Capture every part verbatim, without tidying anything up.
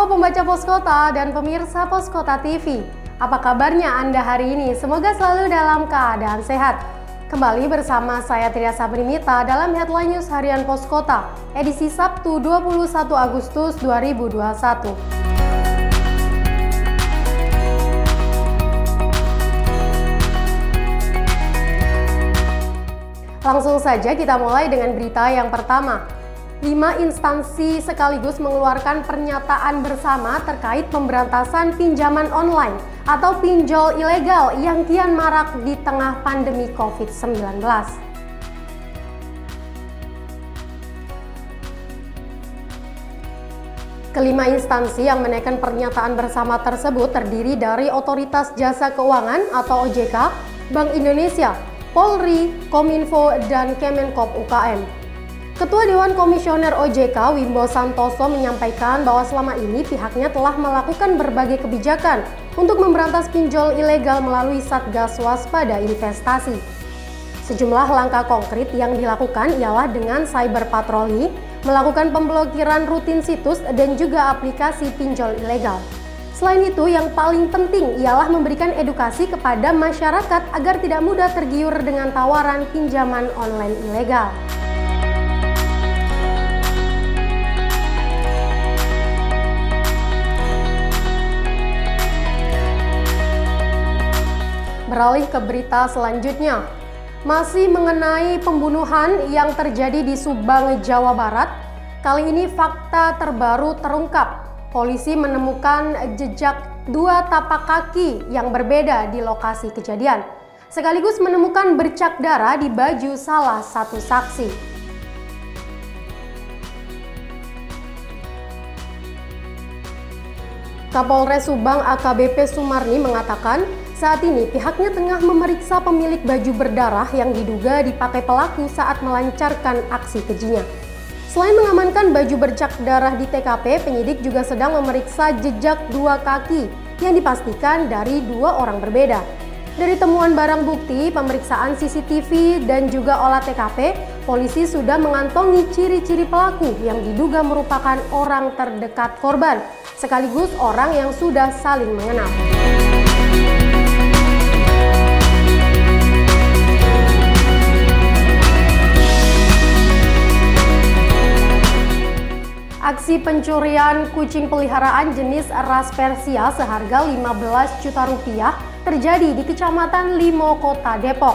pembaca Poskota dan pemirsa Poskota T V. Apa kabarnya Anda hari ini? Semoga selalu dalam keadaan sehat. Kembali bersama saya Tria Sabrinita dalam Headline News Harian Poskota, edisi Sabtu dua puluh satu Agustus dua ribu dua puluh satu. Langsung saja kita mulai dengan berita yang pertama. Lima instansi sekaligus mengeluarkan pernyataan bersama terkait pemberantasan pinjaman online atau pinjol ilegal yang kian marak di tengah pandemi covid sembilan belas. Kelima instansi yang menaikkan pernyataan bersama tersebut terdiri dari Otoritas Jasa Keuangan atau O J K, Bank Indonesia, Polri, Kominfo, dan Kemenkop U K M. Ketua Dewan Komisioner O J K Wimbo Santoso menyampaikan bahwa selama ini pihaknya telah melakukan berbagai kebijakan untuk memberantas pinjol ilegal melalui Satgas Waspada Investasi. Sejumlah langkah konkret yang dilakukan ialah dengan cyber patroli, melakukan pemblokiran rutin situs, dan juga aplikasi pinjol ilegal. Selain itu, yang paling penting ialah memberikan edukasi kepada masyarakat agar tidak mudah tergiur dengan tawaran pinjaman online ilegal. Beralih ke berita selanjutnya, masih mengenai pembunuhan yang terjadi di Subang, Jawa Barat. Kali ini fakta terbaru terungkap. Polisi menemukan jejak dua tapak kaki yang berbeda di lokasi kejadian, sekaligus menemukan bercak darah di baju salah satu saksi. Kapolres Subang A K B P Sumarni mengatakan saat ini pihaknya tengah memeriksa pemilik baju berdarah yang diduga dipakai pelaku saat melancarkan aksi kejinya. Selain mengamankan baju bercak darah di T K P, penyidik juga sedang memeriksa jejak dua kaki yang dipastikan dari dua orang berbeda. Dari temuan barang bukti, pemeriksaan C C T V, dan juga olah T K P, polisi sudah mengantongi ciri-ciri pelaku yang diduga merupakan orang terdekat korban, sekaligus orang yang sudah saling mengenal. Aksi pencurian kucing peliharaan jenis ras Persia seharga lima belas juta rupiah terjadi di Kecamatan Limo, Kota Depok.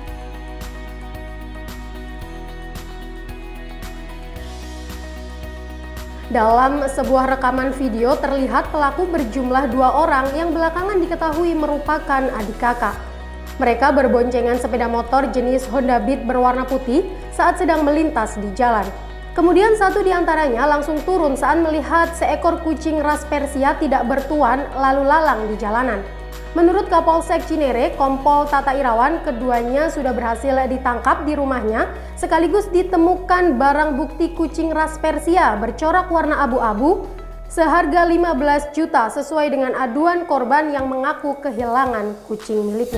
Dalam sebuah rekaman video terlihat pelaku berjumlah dua orang yang belakangan diketahui merupakan adik kakak. Mereka berboncengan sepeda motor jenis Honda Beat berwarna putih saat sedang melintas di jalan. Kemudian satu di antaranya langsung turun saat melihat seekor kucing ras Persia tidak bertuan lalu lalang di jalanan. Menurut Kapolsek Cinere, Kompol Tata Irawan, keduanya sudah berhasil ditangkap di rumahnya, sekaligus ditemukan barang bukti kucing ras Persia bercorak warna abu-abu seharga lima belas juta sesuai dengan aduan korban yang mengaku kehilangan kucing miliknya.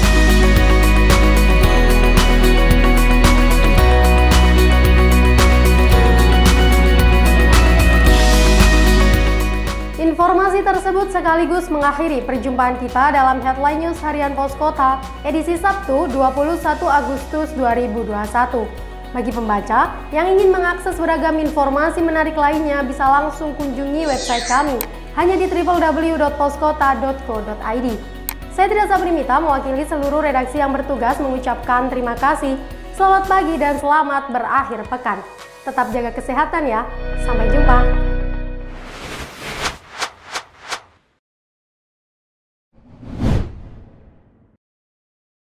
Informasi tersebut sekaligus mengakhiri perjumpaan kita dalam Headline News Harian Poskota edisi Sabtu dua puluh satu Agustus dua ribu dua puluh satu. Bagi pembaca yang ingin mengakses beragam informasi menarik lainnya bisa langsung kunjungi website kami hanya di w w w dot poskota dot co dot i d. Saya Tria Sabrinita mewakili seluruh redaksi yang bertugas mengucapkan terima kasih. Selamat pagi dan selamat berakhir pekan. Tetap jaga kesehatan ya. Sampai jumpa.